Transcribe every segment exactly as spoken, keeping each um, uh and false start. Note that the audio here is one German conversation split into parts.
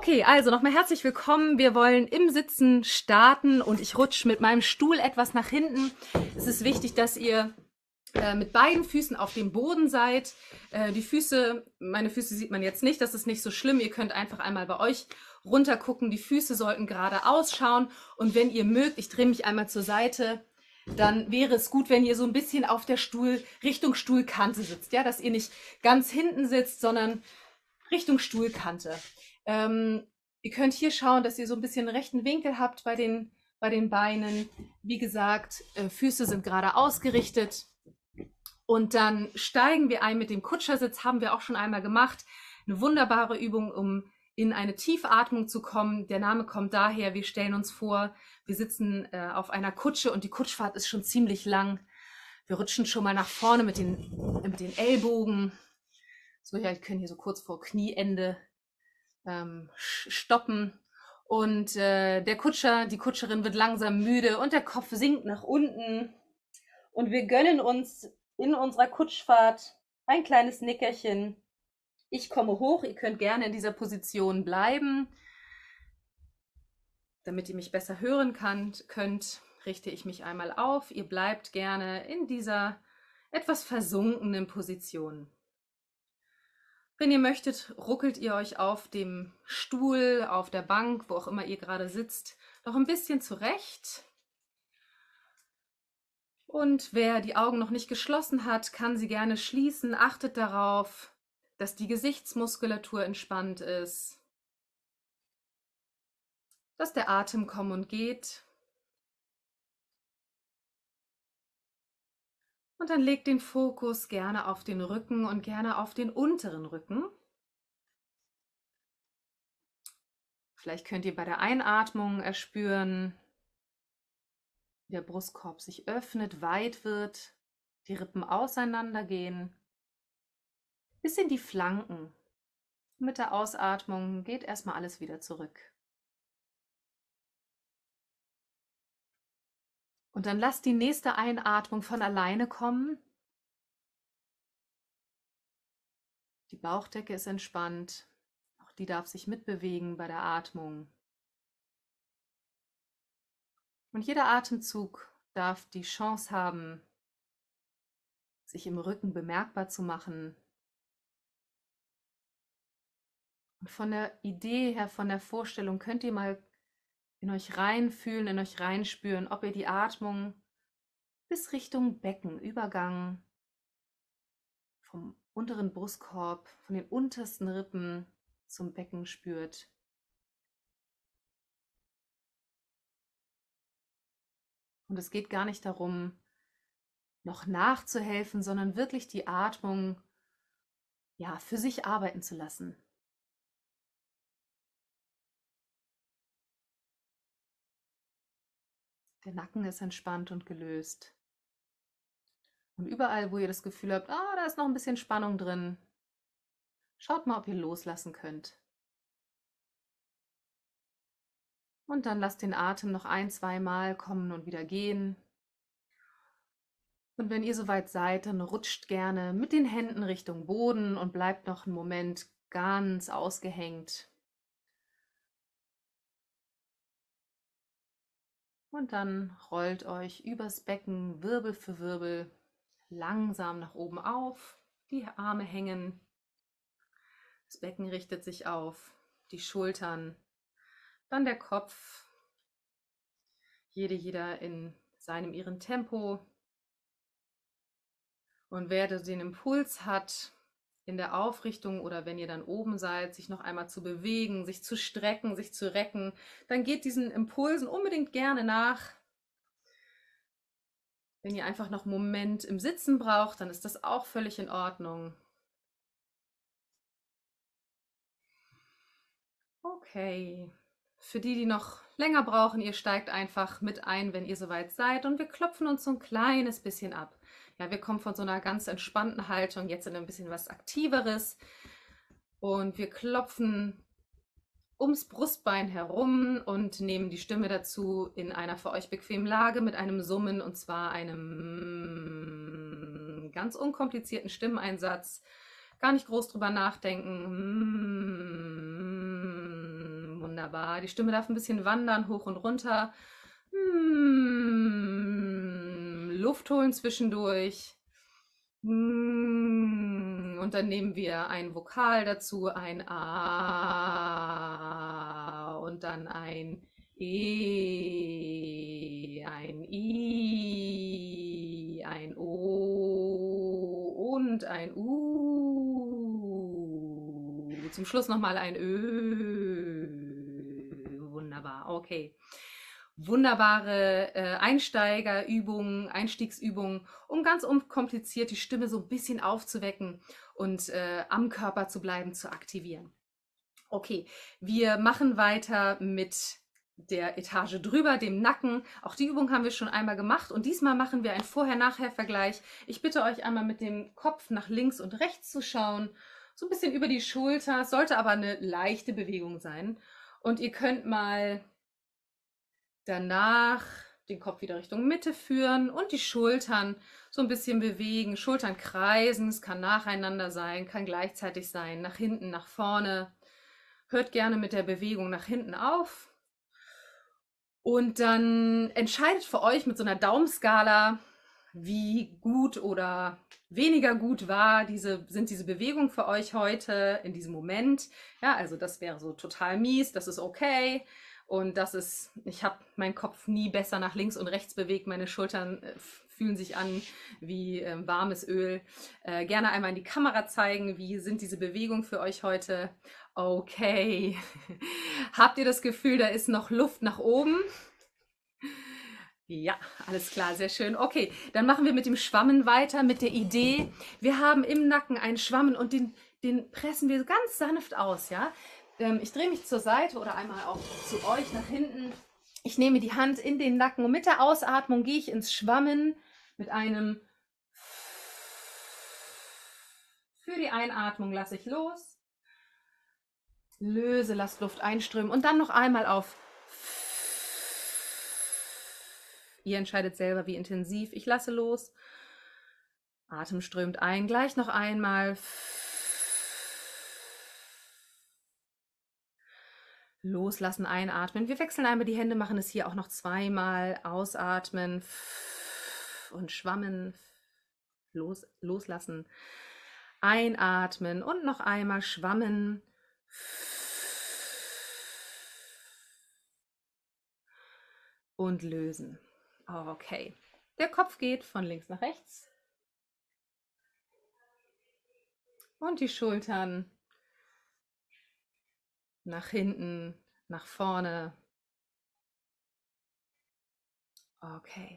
Okay, also nochmal herzlich willkommen. Wir wollen im Sitzen starten und ich rutsche mit meinem Stuhl etwas nach hinten. Es ist wichtig, dass ihr äh, mit beiden Füßen auf dem Boden seid. Äh, die Füße, meine Füße sieht man jetzt nicht, das ist nicht so schlimm. Ihr könnt einfach einmal bei euch runter gucken. Die Füße sollten gerade ausschauen und wenn ihr mögt, ich drehe mich einmal zur Seite, dann wäre es gut, wenn ihr so ein bisschen auf der Stuhl, Richtung Stuhlkante sitzt, ja, dass ihr nicht ganz hinten sitzt, sondern Richtung Stuhlkante. Ähm, ihr könnt hier schauen, dass ihr so ein bisschen rechten Winkel habt bei den, bei den Beinen. Wie gesagt, äh, Füße sind gerade ausgerichtet. Und dann steigen wir ein mit dem Kutschersitz, haben wir auch schon einmal gemacht. Eine wunderbare Übung, um in eine Tiefatmung zu kommen. Der Name kommt daher, wir stellen uns vor, wir sitzen äh, auf einer Kutsche und die Kutschfahrt ist schon ziemlich lang. Wir rutschen schon mal nach vorne mit den, mit den Ellbogen. So, ja, wir können hier so kurz vor Knieende ähm, stoppen. Und äh, der Kutscher, die Kutscherin wird langsam müde und der Kopf sinkt nach unten. Und wir gönnen uns in unserer Kutschfahrt ein kleines Nickerchen. Ich komme hoch, ihr könnt gerne in dieser Position bleiben. Damit ihr mich besser hören könnt, könnt, richte ich mich einmal auf. Ihr bleibt gerne in dieser etwas versunkenen Position. Wenn ihr möchtet, ruckelt ihr euch auf dem Stuhl, auf der Bank, wo auch immer ihr gerade sitzt, noch ein bisschen zurecht. Und wer die Augen noch nicht geschlossen hat, kann sie gerne schließen. Achtet darauf, dass die Gesichtsmuskulatur entspannt ist, dass der Atem kommt und geht. Und dann legt den Fokus gerne auf den Rücken und gerne auf den unteren Rücken. Vielleicht könnt ihr bei der Einatmung erspüren, wie der Brustkorb sich öffnet, weit wird, die Rippen auseinandergehen, bis in die Flanken. Mit der Ausatmung geht erstmal alles wieder zurück. Und dann lasst die nächste Einatmung von alleine kommen. Die Bauchdecke ist entspannt, auch die darf sich mitbewegen bei der Atmung. Und jeder Atemzug darf die Chance haben, sich im Rücken bemerkbar zu machen. Und von der Idee her, von der Vorstellung könnt ihr mal in euch reinfühlen, in euch reinspüren, ob ihr die Atmung bis Richtung Beckenübergang vom unteren Brustkorb, von den untersten Rippen zum Becken spürt. Und es geht gar nicht darum, noch nachzuhelfen, sondern wirklich die Atmung ja, für sich arbeiten zu lassen. Der Nacken ist entspannt und gelöst. Und überall, wo ihr das Gefühl habt, ah, da ist noch ein bisschen Spannung drin, schaut mal, ob ihr loslassen könnt. Und dann lasst den Atem noch ein, zwei Mal kommen und wieder gehen. Und wenn ihr soweit seid, dann rutscht gerne mit den Händen Richtung Boden und bleibt noch einen Moment ganz ausgehängt. Und dann rollt euch übers Becken Wirbel für Wirbel langsam nach oben auf. Die Arme hängen. Das Becken richtet sich auf. Die Schultern. Dann der Kopf. Jede, jeder in seinem, ihrem Tempo. Und wer den Impuls hat, in der Aufrichtung oder wenn ihr dann oben seid, sich noch einmal zu bewegen, sich zu strecken, sich zu recken, dann geht diesen Impulsen unbedingt gerne nach. Wenn ihr einfach noch einen Moment im Sitzen braucht, dann ist das auch völlig in Ordnung. Okay. Für die, die noch länger brauchen, ihr steigt einfach mit ein, wenn ihr soweit seid und wir klopfen uns so ein kleines bisschen ab. Ja, wir kommen von so einer ganz entspannten Haltung jetzt in ein bisschen was Aktiveres und wir klopfen ums Brustbein herum und nehmen die Stimme dazu in einer für euch bequemen Lage mit einem Summen, und zwar einem ganz unkomplizierten Stimmeinsatz. Gar nicht groß drüber nachdenken. Wunderbar. Die Stimme darf ein bisschen wandern, hoch und runter. Mm, Luft holen zwischendurch. Mm, und dann nehmen wir ein Vokal dazu, ein A und dann ein E, ein I, ein O und ein U. Zum Schluss nochmal ein Ö. Wunderbar, okay. Wunderbare äh, Einsteigerübungen, Einstiegsübungen, um ganz unkompliziert die Stimme so ein bisschen aufzuwecken und äh, am Körper zu bleiben, zu aktivieren. Okay, wir machen weiter mit der Etage drüber, dem Nacken. Auch die Übung haben wir schon einmal gemacht und diesmal machen wir einen Vorher-Nachher-Vergleich. Ich bitte euch einmal mit dem Kopf nach links und rechts zu schauen, so ein bisschen über die Schulter. Es sollte aber eine leichte Bewegung sein. Und ihr könnt mal danach den Kopf wieder Richtung Mitte führen und die Schultern so ein bisschen bewegen. Schultern kreisen, es kann nacheinander sein, kann gleichzeitig sein, nach hinten, nach vorne. Hört gerne mit der Bewegung nach hinten auf. Und dann entscheidet für euch mit so einer Daumenskala, wie gut oder weniger gut war diese, sind diese Bewegungen für euch heute in diesem Moment. Ja, also das wäre so total mies, das ist okay. Und das ist, ich habe meinen Kopf nie besser nach links und rechts bewegt. Meine Schultern äh, fühlen sich an wie äh, warmes Öl. Äh, gerne einmal in die Kamera zeigen, wie sind diese Bewegungen für euch heute. Okay. Habt ihr das Gefühl, da ist noch Luft nach oben? Ja, alles klar, sehr schön. Okay, dann machen wir mit dem Schwammen weiter, mit der Idee, wir haben im Nacken einen Schwammen und den, den pressen wir ganz sanft aus, ja? Ähm, ich drehe mich zur Seite oder einmal auch zu euch nach hinten. Ich nehme die Hand in den Nacken und mit der Ausatmung gehe ich ins Schwammen mit einem für die Einatmung lasse ich los. Löse, lass Luft einströmen und dann noch einmal auf. Ihr entscheidet selber, wie intensiv. Ich lasse los. Atem strömt ein. Gleich noch einmal. Loslassen, einatmen. Wir wechseln einmal die Hände, machen es hier auch noch zweimal. Ausatmen und schwammen. Los, loslassen. Einatmen und noch einmal schwammen. Und lösen. Okay. Der Kopf geht von links nach rechts. Und die Schultern nach hinten, nach vorne. Okay.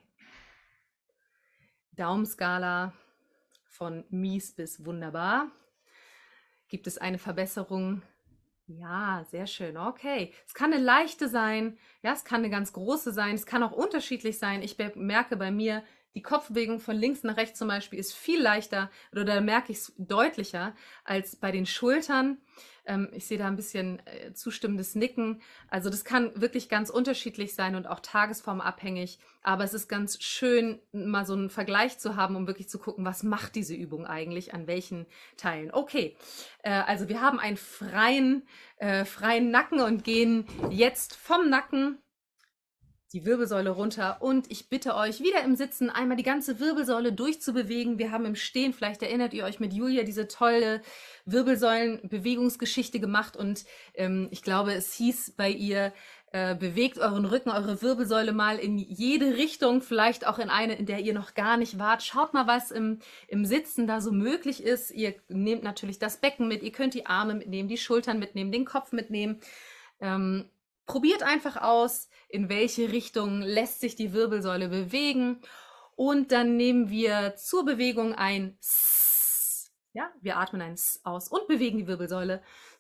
Daumenskala von mies bis wunderbar. Gibt es eine Verbesserung? Ja, sehr schön. Okay. Es kann eine leichte sein, ja, es kann eine ganz große sein, es kann auch unterschiedlich sein. Ich merke bei mir, die Kopfbewegung von links nach rechts zum Beispiel ist viel leichter oder da merke ich es deutlicher als bei den Schultern. Ähm, ich sehe da ein bisschen äh, zustimmendes Nicken. Also das kann wirklich ganz unterschiedlich sein und auch tagesformabhängig. Aber es ist ganz schön, mal so einen Vergleich zu haben, um wirklich zu gucken, was macht diese Übung eigentlich, an welchen Teilen. Okay, äh, also wir haben einen freien, äh, freien Nacken und gehen jetzt vom Nacken die Wirbelsäule runter und ich bitte euch, wieder im Sitzen einmal die ganze Wirbelsäule durchzubewegen. Wir haben im Stehen, vielleicht erinnert ihr euch mit Julia, diese tolle Wirbelsäulenbewegungsgeschichte gemacht und ähm, ich glaube, es hieß bei ihr, äh, bewegt euren Rücken, eure Wirbelsäule mal in jede Richtung, vielleicht auch in eine, in der ihr noch gar nicht wart. Schaut mal, was im, im Sitzen da so möglich ist. Ihr nehmt natürlich das Becken mit, ihr könnt die Arme mitnehmen, die Schultern mitnehmen, den Kopf mitnehmen. Ähm, Probiert einfach aus, in welche Richtung lässt sich die Wirbelsäule bewegen. Und dann nehmen wir zur Bewegung ein S. Ja, wir atmen ein S aus und bewegen die Wirbelsäule.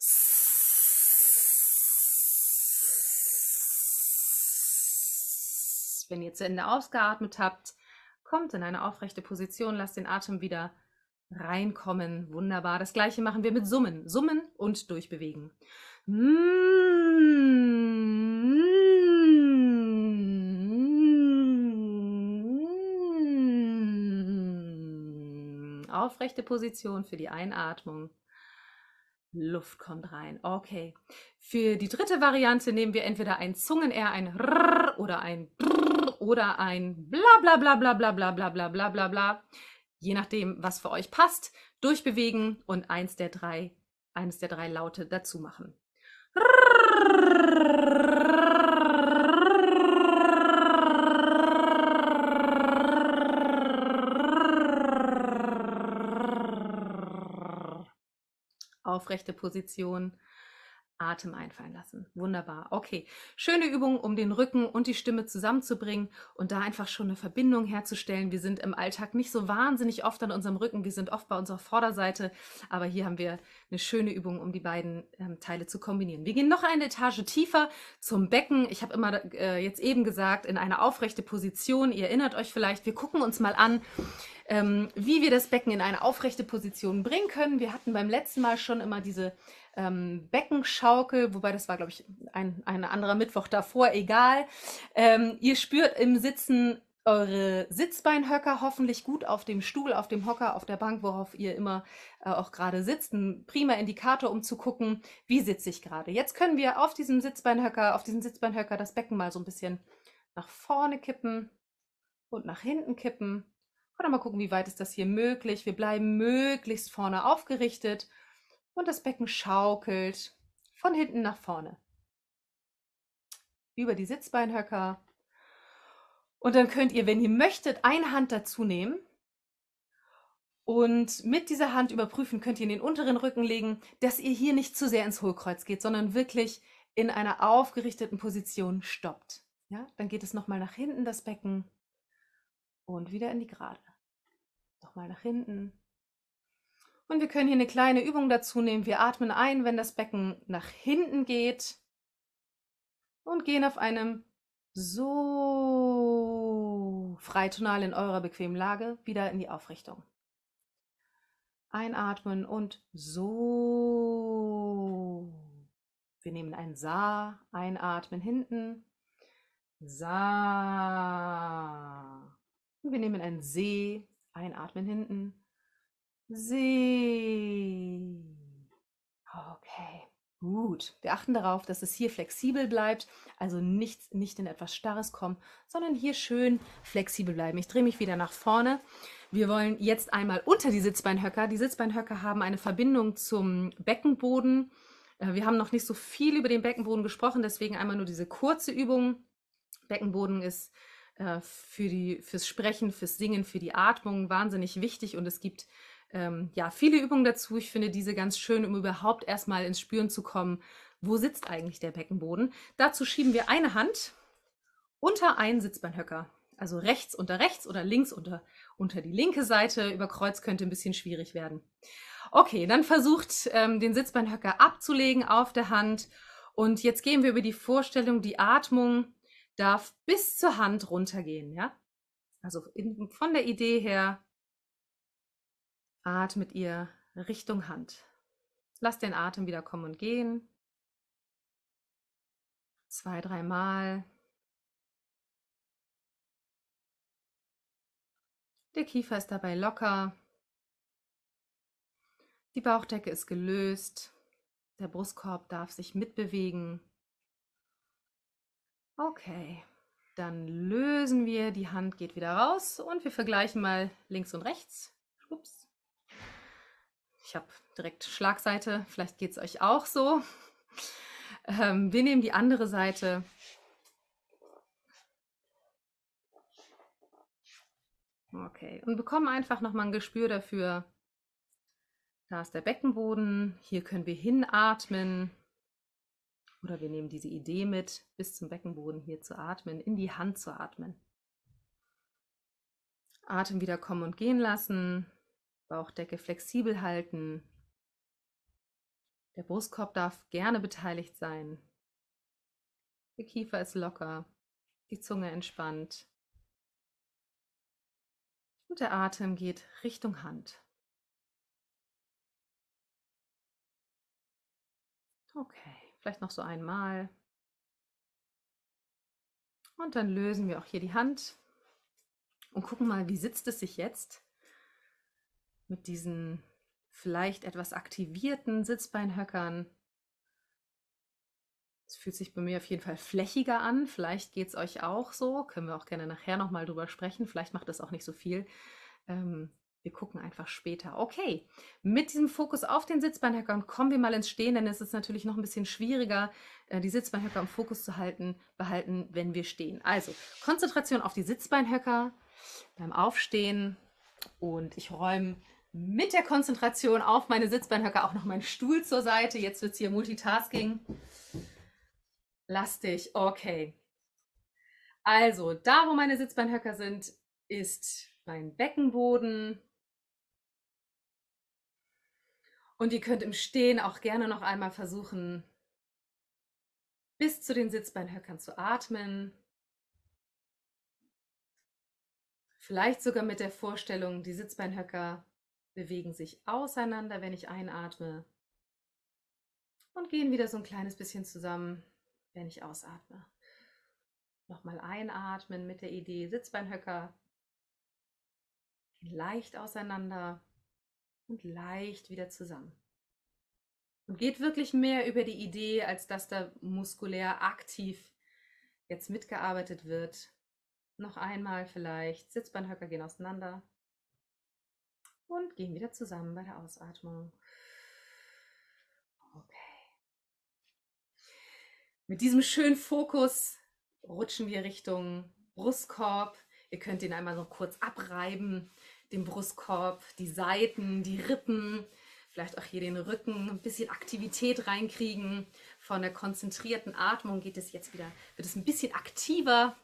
S. Wenn ihr zu Ende ausgeatmet habt, kommt in eine aufrechte Position, lasst den Atem wieder reinkommen. Wunderbar. Das gleiche machen wir mit Summen. Summen und durchbewegen. Aufrechte Position für die Einatmung. Luft kommt rein. Okay. Für die dritte Variante nehmen wir entweder ein Zungen-R, ein R oder ein Brrr oder ein bla bla bla bla bla bla bla bla bla bla bla. Je nachdem, was für euch passt, durchbewegen und eins der drei, eines der drei Laute dazu machen. Aufrechte Position, Atem einfallen lassen. Wunderbar. Okay, schöne Übung, um den Rücken und die Stimme zusammenzubringen und da einfach schon eine Verbindung herzustellen. Wir sind im Alltag nicht so wahnsinnig oft an unserem Rücken, wir sind oft bei unserer Vorderseite, aber hier haben wir eine schöne Übung, um die beiden ähm, Teile zu kombinieren. Wir gehen noch eine Etage tiefer zum Becken. Ich habe immer äh, jetzt eben gesagt, in eine aufrechte Position. Ihr erinnert euch vielleicht, wir gucken uns mal an, ähm, wie wir das Becken in eine aufrechte Position bringen können. Wir hatten beim letzten Mal schon immer diese ähm, Beckenschaukel, wobei das war, glaube ich, ein, ein anderer Mittwoch davor, egal. Ähm, ihr spürt im Sitzen eure Sitzbeinhöcker hoffentlich gut auf dem Stuhl, auf dem Hocker, auf der Bank, worauf ihr immer äh, auch gerade sitzt. Ein prima Indikator, um zu gucken, wie sitze ich gerade. Jetzt können wir auf diesem Sitzbeinhöcker, auf diesen Sitzbeinhöcker das Becken mal so ein bisschen nach vorne kippen und nach hinten kippen. Oder mal gucken, wie weit ist das hier möglich. Wir bleiben möglichst vorne aufgerichtet und das Becken schaukelt von hinten nach vorne. Über die Sitzbeinhöcker. Und dann könnt ihr, wenn ihr möchtet, eine Hand dazu nehmen und mit dieser Hand überprüfen, könnt ihr in den unteren Rücken legen, dass ihr hier nicht zu sehr ins Hohlkreuz geht, sondern wirklich in einer aufgerichteten Position stoppt. Ja, dann geht es nochmal nach hinten, das Becken, und wieder in die Gerade. Nochmal nach hinten. Und wir können hier eine kleine Übung dazu nehmen. Wir atmen ein, wenn das Becken nach hinten geht und gehen auf einem so Freitonal in eurer bequemen Lage wieder in die Aufrichtung. Einatmen und so. Wir nehmen ein Sa, einatmen hinten. Sa. Und wir nehmen ein See, einatmen hinten. See. Okay, gut. Wir achten darauf, dass es hier flexibel bleibt, also nicht, nicht in etwas Starres kommen, sondern hier schön flexibel bleiben. Ich drehe mich wieder nach vorne. Wir wollen jetzt einmal unter die Sitzbeinhöcker. Die Sitzbeinhöcker haben eine Verbindung zum Beckenboden. Wir haben noch nicht so viel über den Beckenboden gesprochen, deswegen einmal nur diese kurze Übung. Beckenboden ist äh, für die, fürs Sprechen, fürs Singen, für die Atmung wahnsinnig wichtig und es gibt ähm, ja, viele Übungen dazu. Ich finde diese ganz schön, um überhaupt erstmal ins Spüren zu kommen, wo sitzt eigentlich der Beckenboden. Dazu schieben wir eine Hand unter einen Sitzbeinhöcker. Also rechts unter rechts oder links unter, unter die linke Seite. Über Kreuz könnte ein bisschen schwierig werden. Okay, dann versucht ähm, den Sitzbeinhöcker abzulegen auf der Hand. Und jetzt gehen wir über die Vorstellung, die Atmung darf bis zur Hand runtergehen. Ja? Also in, von der Idee her, atmet ihr Richtung Hand. Lasst den Atem wieder kommen und gehen. Zwei, dreimal. Der Kiefer ist dabei locker. Die Bauchdecke ist gelöst. Der Brustkorb darf sich mitbewegen. Okay, dann lösen wir. Die Hand geht wieder raus und wir vergleichen mal links und rechts. Ups. Ich habe direkt Schlagseite, vielleicht geht es euch auch so. Ähm, wir nehmen die andere Seite. Okay, und bekommen einfach nochmal ein Gespür dafür. Da ist der Beckenboden, hier können wir hinatmen. Oder wir nehmen diese Idee mit, bis zum Beckenboden hier zu atmen, in die Hand zu atmen. Atem wieder kommen und gehen lassen. Bauchdecke flexibel halten. Der Brustkorb darf gerne beteiligt sein. Der Kiefer ist locker, die Zunge entspannt. Und der Atem geht Richtung Hand. Okay, vielleicht noch so einmal. Und dann lösen wir auch hier die Hand und gucken mal, wie sitzt es sich jetzt mit diesen vielleicht etwas aktivierten Sitzbeinhöckern. Es fühlt sich bei mir auf jeden Fall flächiger an. Vielleicht geht es euch auch so. Können wir auch gerne nachher nochmal drüber sprechen. Vielleicht macht das auch nicht so viel. Ähm, wir gucken einfach später. Okay, mit diesem Fokus auf den Sitzbeinhöckern kommen wir mal ins Stehen, denn es ist natürlich noch ein bisschen schwieriger, äh, die Sitzbeinhöcker im Fokus zu halten, behalten, wenn wir stehen. Also Konzentration auf die Sitzbeinhöcker beim Aufstehen und ich räume mit der Konzentration auf meine Sitzbeinhöcker auch noch meinen Stuhl zur Seite. Jetzt wird es hier Multitasking. Lastig, okay. Also, da wo meine Sitzbeinhöcker sind, ist mein Beckenboden. Und ihr könnt im Stehen auch gerne noch einmal versuchen, bis zu den Sitzbeinhöckern zu atmen. Vielleicht sogar mit der Vorstellung, die Sitzbeinhöcker bewegen sich auseinander, wenn ich einatme. Und gehen wieder so ein kleines bisschen zusammen, wenn ich ausatme. Nochmal einatmen mit der Idee, Sitzbeinhöcker gehen leicht auseinander und leicht wieder zusammen. Und geht wirklich mehr über die Idee, als dass da muskulär aktiv jetzt mitgearbeitet wird. Noch einmal vielleicht, Sitzbeinhöcker gehen auseinander und gehen wieder zusammen bei der Ausatmung. Okay. Mit diesem schönen Fokus rutschen wir Richtung Brustkorb. Ihr könnt ihn einmal noch kurz abreiben, den Brustkorb, die Seiten, die Rippen, vielleicht auch hier den Rücken, ein bisschen Aktivität reinkriegen. Von der konzentrierten Atmung geht es jetzt wieder, wird es ein bisschen aktiver.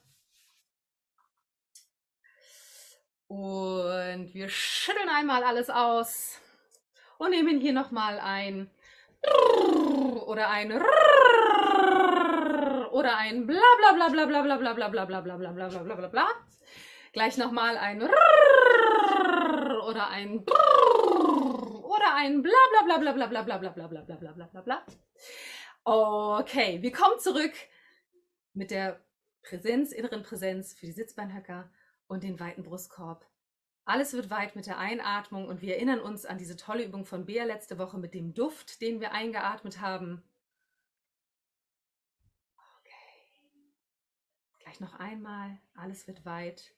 Und wir schütteln einmal alles aus und nehmen hier nochmal ein oder ein oder ein bla bla bla bla bla bla bla bla bla bla bla bla bla bla bla bla. Gleich nochmal ein oder ein oder ein bla bla bla bla bla bla bla bla bla bla bla bla bla bla. Okay, wir kommen zurück mit der Präsenz, inneren Präsenz für die Sitzbeinhöcker und den weiten Brustkorb. Alles wird weit mit der Einatmung und wir erinnern uns an diese tolle Übung von Bea letzte Woche mit dem Duft, den wir eingeatmet haben. Okay. Gleich noch einmal. Alles wird weit.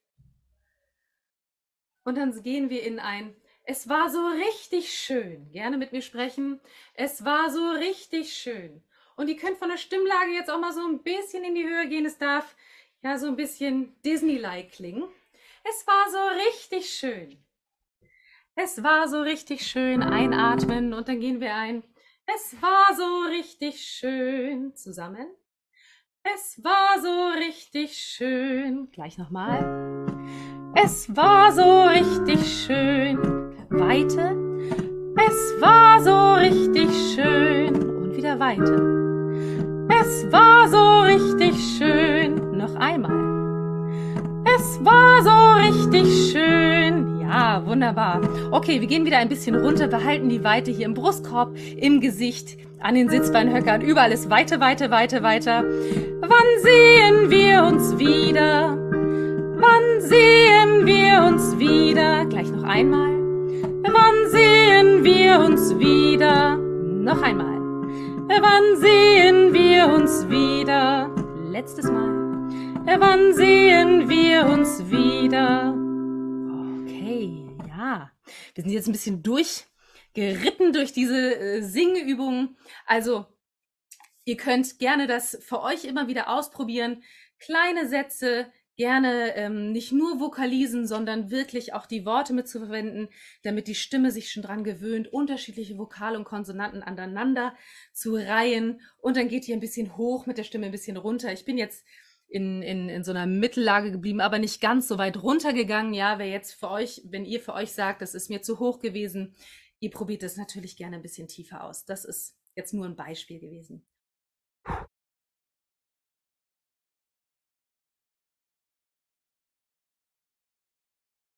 Und dann gehen wir in ein Es war so richtig schön. Gerne mit mir sprechen. Es war so richtig schön. Und ihr könnt von der Stimmlage jetzt auch mal so ein bisschen in die Höhe gehen. Es darf ja so ein bisschen Disney-like klingen. Es war so richtig schön. Es war so richtig schön. Einatmen und dann gehen wir ein. Es war so richtig schön. Zusammen. Es war so richtig schön. Gleich nochmal. Es war so richtig schön. Weite. Es war so richtig schön. Und wieder Weite. Es war so richtig schön. Noch einmal. Es war so richtig schön. Ja, wunderbar. Okay, wir gehen wieder ein bisschen runter, behalten die Weite hier im Brustkorb, im Gesicht, an den Sitzbeinhöckern. Überall ist Weite, Weite, Weite, weiter. Wann sehen wir uns wieder? Wann sehen wir uns wieder? Gleich noch einmal. Wann sehen wir uns wieder? Noch einmal. Wann sehen wir uns wieder? Letztes Mal. Wann sehen wir uns wieder? Okay, ja. Wir sind jetzt ein bisschen durchgeritten durch diese äh, Singübungen. Also, ihr könnt gerne das für euch immer wieder ausprobieren. Kleine Sätze, gerne ähm, nicht nur Vokalisen, sondern wirklich auch die Worte mit zu verwenden, damit die Stimme sich schon dran gewöhnt, unterschiedliche Vokale und Konsonanten aneinander zu reihen. Und dann geht ihr ein bisschen hoch mit der Stimme, ein bisschen runter. Ich bin jetzt In, in, in so einer Mittellage geblieben, aber nicht ganz so weit runtergegangen. Ja, wer jetzt für euch, wenn ihr für euch sagt, das ist mir zu hoch gewesen, ihr probiert das natürlich gerne ein bisschen tiefer aus. Das ist jetzt nur ein Beispiel gewesen.